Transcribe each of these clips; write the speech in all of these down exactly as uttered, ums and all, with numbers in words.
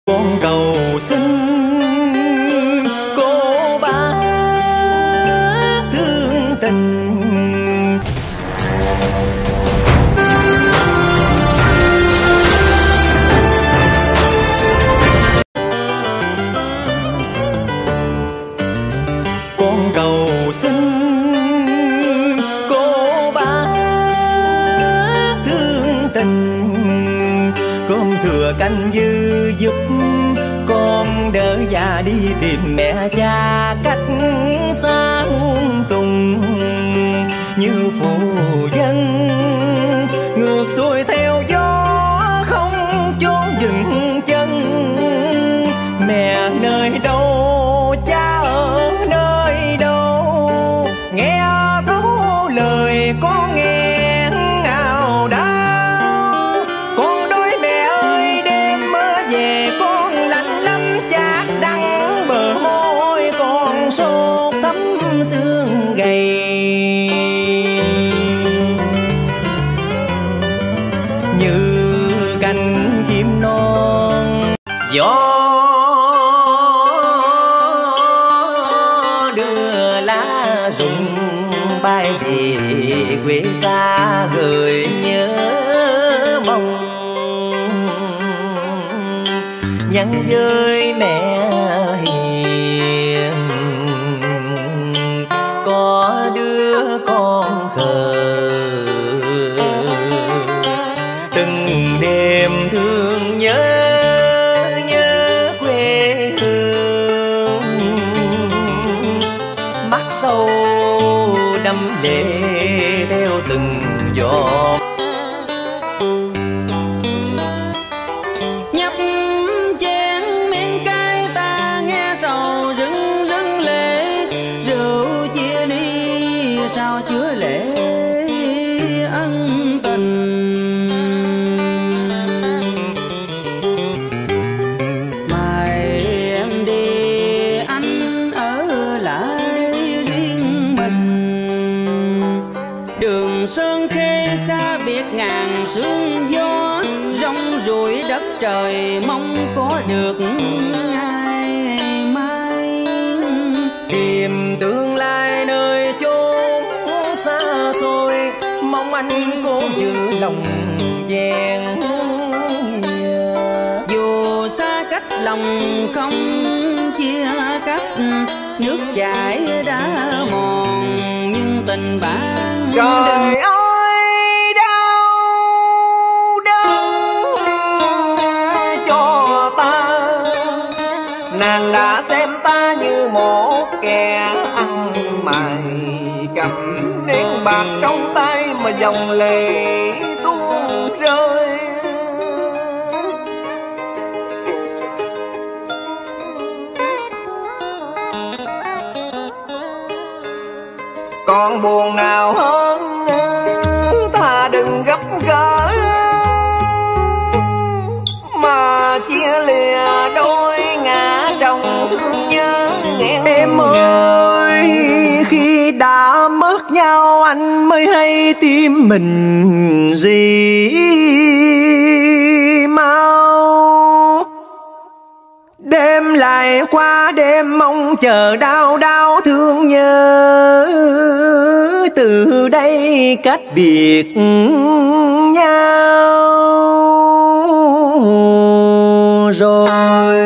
Con cầu xin cô bác thương tình. Con cầu xin cô bác thương tình. Cơm thừa canh dư giúp con đỡ già đi tìm mẹ cha cách xa muôn trùng. Như phù dân ngược xuôi theo gió không chốn dừng chân. Mẹ nơi đâu cha ở nơi đâu, nghe thấu lời con nghe ngào đau. Con đôi mẹ ơi đêm mơ về con lạnh lắm chát đắng bờ môi con sốt thấm xương gầy. Như cánh chim non gió đưa lá rụng bay về quê xa gửi nhớ mong. Nhắn với mẹ hiền có đứa con khờ. Từng đêm thương nhớ nhớ quê hương, mắt sâu đắm lệ theo từng giọt. Nhấp chén miếng cay ta nghe sầu rưng rưng lệ. Rượu chia ly sao chứa lệ ân tình. Mai em đi anh ở lại riêng mình. Đường sơn khê xa biệt ngàn sương gió. Rong ruổi đất trời mong có được ngày mai. Tìm tương lai nơi chốn xa xôi, mong anh cố giữ lòng vẹn. Dù xa cách lòng không chia cách. Nước chảy đã mòn nhưng tình bạn Trời ơi đau đớn cho ta. Nàng đã xem ta như một kẻ ăn mày, cầm nén bạc trong tay mà dòng lệ tuôn rơi. Còn buồn nào hơn ta đừng gấp gỡ mà chia lìa đôi ngã trong thương nhớ nghẹn. Em ơi khi đã mất nhau anh mới hay tim mình gì mau. Đêm lại qua đêm mong chờ đau đau thương nhớ. Từ đây cách biệt nhau rồi.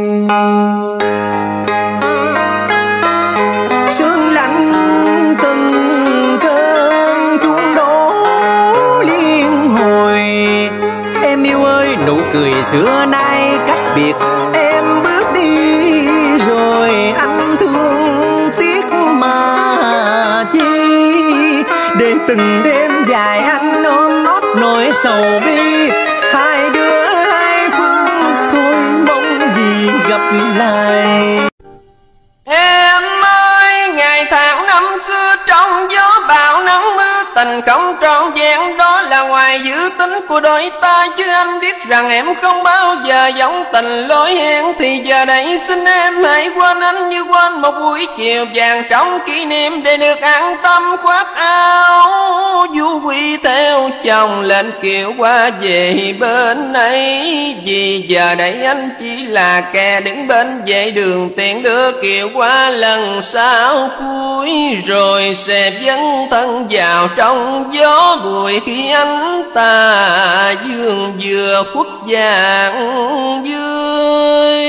Sương lạnh từng cơn chuông đổ liên hồi. Em yêu ơi nụ cười xưa nay cách biệt. Em bước đi rồi anh thương tiếc mà chi. Để từng đêm dài anh ôm ấp nỗi sầu bi. Hai đứa hai phương thôi mong gì gặp lại. Em ơi ngày tháng năm xưa trong gió bão nắng mưa tình không trọn vẹn đó là ngoài giữa nữ tính của đôi ta, chứ anh biết rằng em không bao giờ giống tình lối hẹn. Thì giờ đây xin em hãy quên anh như quên một buổi chiều vàng trong kỷ niệm, để được an tâm khoác áo du quy theo chồng lên kiệu qua về bên ấy. Vì giờ đây anh chỉ là kẻ đứng bên vệ đường, tiện đưa kiệu qua lần sau cuối, rồi sẽ dấn thân vào trong gió bụi khi anh ta dương vừa khuất vàng dưới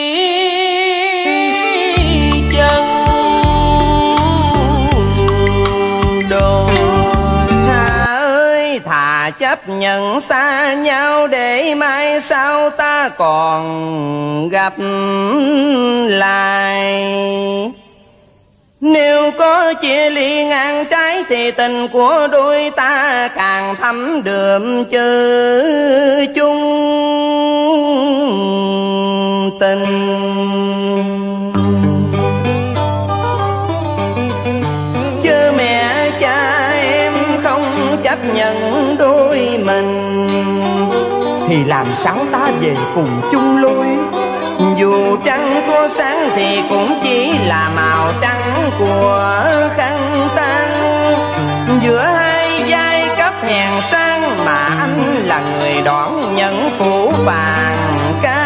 chân đồi. Thà ơi thà chấp nhận xa nhau, để mai sau ta còn gặp lại. Nếu có chia ly ngang trái, thì tình của đôi ta càng thắm đượm chữ chung tình. Chứ mẹ cha em không chấp nhận đôi mình, thì làm sao ta về cùng chung lối. Dù trăng có sáng thì cũng chỉ là màu trắng của khăn tang. Giữa hai giai cấp hèn sang, mà anh là người đón nhận phủ vàng ca